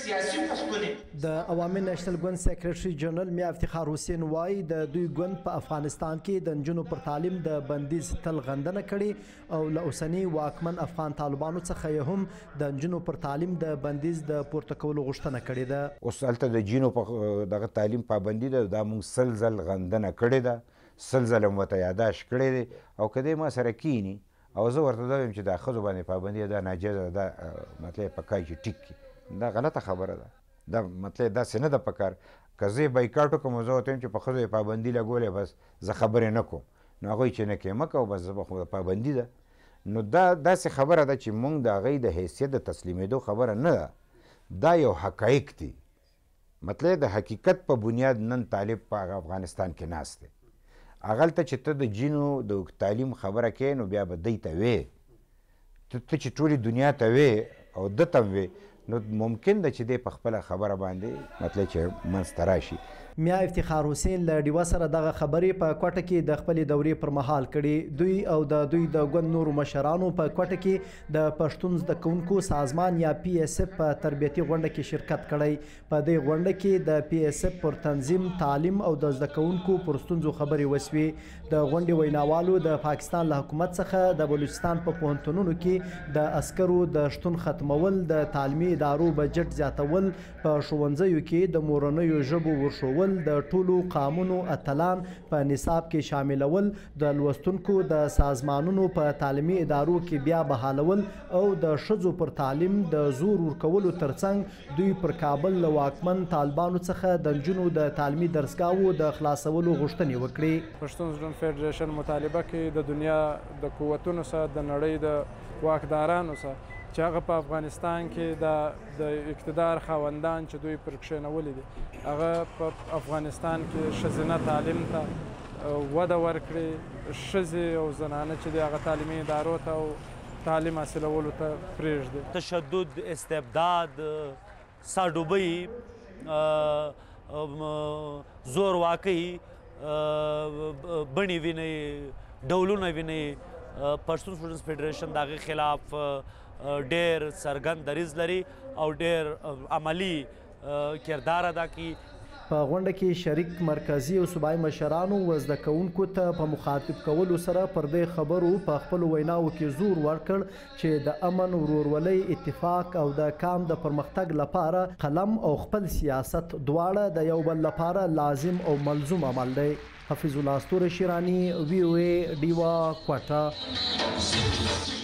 سیاسي پښتون د عوامي نېشنل ګوند سیکریټري جنرال میا افتخار حسین وایي د دوی ګوند په افغانستان کې د نجونو پر تعلیم د بندیز تل غندنه کړې او له اوسني واکمن افغان طالبانو څخه یې هم د نجونو پر تعلیم د بندیز د پورته کولو غوښتنه کړې ده. اوس هلته د جینو په دغه تعلیم پابندي ده، دا موږ سل ځل غندنه کړې ده، سل ځله مو ورته یاداشت کړی دی او که دی ما سره کینی او زه ورته دا وایم چې دا ښځو باندې پابندي دا ناجیزه ده، دا مطلب پکار چې ټیک کړي، دا غلطه خبره ده. دا مطلب داسې نه ده پکار. که زه یې بایکاټ وکړم او زه ورته وایم چې په ښځو یې پابندي لګولې بس زه خبرې نه کوم، نو هغوی چې نه کوې مه کوه، بس زه به خو پابندي ده. نو دا داسې خبره ده چې موږ د هغوی د حیثیت د تسلیمېدو خبره نه ده، دا یو حقایق دي. مطلب د حقیقت په بنیاد نن طالب په افغانستان کې ناست دی. هغلته چې ته د جینو د تعلیم خبره کوې نو بیا به دی ته وې، ته چې ټولې دنیا ته وې او ده ته هم وې، نو ممکن ده چې دی په خپله خبره باندې مطلب چې منځته راشي. میا افتخار حسین له ډیوه سره دغه خبرې په کوټه کې د خپلې دورې پر مهال کړي. دوی او د دوی د ګوند نورو مشرانو په کوټه کې د پښتون زده کوونکو سازمان یا پی اس اف په تربیتي غونډه کې شرکت کړی. په دې غونډه کې د پی اس اف پر تنظیم، تعلیم او د زده کوونکو پر ستونزو خبرې وسوې. د غونډې ویناوالو د پاکستان له حکومت څخه د بلوچستان په پوهنتونونو کې د عسکرو د شتون ختمول، د تعلیمي ادارو بجټ زیاتول، په ښوونځیو کې د مورنیو ژبو ورښوول، د ټولو قامونو اتلان په نصاب کې شاملول، د لوستونکو د سازمانونو په تعلیمي ادارو کې بیا بحالول او د ښځو پر تعلیم د زور ورکولو ترڅنګ دوی پر کابل له واکمن طالبانو څخه د نجونو د تعلیمي درسګاهو د خلاصولو غوښتنې وکړې. پښتون سټوډنټ فیډریشن مطالبه کوي د دنیا د قوتونو سره، د نړۍ د واکدارانو سره چې هغه په افغانستان کې د اقتدار خاوندان چې دوی پر کښېنولي دي، هغه په افغانستان کې ښځینه تعلیم ته وده ورکړي، ښځې او زنانه چې دي هغه تعلیمي ادارو ته او تعلیم حاصلولو ته پرېږدي. تشدد، استبداد، ساډوبۍ، زورواکۍ بڼې وینئ، ډولونه وینئ. پښتون سټوډنټس فیډریشن د هغې خلاف ډېر څرګند دریځ لري او ډېر عملي کردار ادا کوي. په غونډه کې شریک مرکزي او صوبایي مشرانو و زده کوونکو ته په مخاطب کولو سره پر دې خبرو په خپلو ویناوو کې زور ورکړ چې د امن، ورورولۍ، اتفاق او د کام د پرمختګ لپاره قلم او خپل سیاست دواړه د یو بل لپاره لازم او ملزوم عمل دی. حفیظ الله ستوره شیراني، وی او ای، ډیوه، کوټه.